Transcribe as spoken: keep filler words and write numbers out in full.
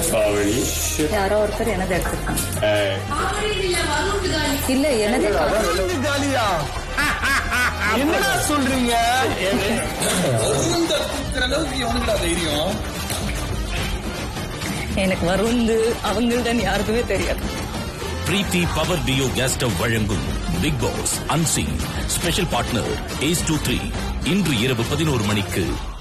யாரோ ஒருத்தர் எனது எடுத்திருக்காங்க. இல்ல எனது காலியா என்ன சொல்றீங்க? எனக்கு வருந்து அவங்கள்தான் யாருக்குமே தெரியாது. Preethi power duo gas stove வழங்கும் big boss unseen special partner ace two three இன்று இரவு பதினோரு மணிக்கு.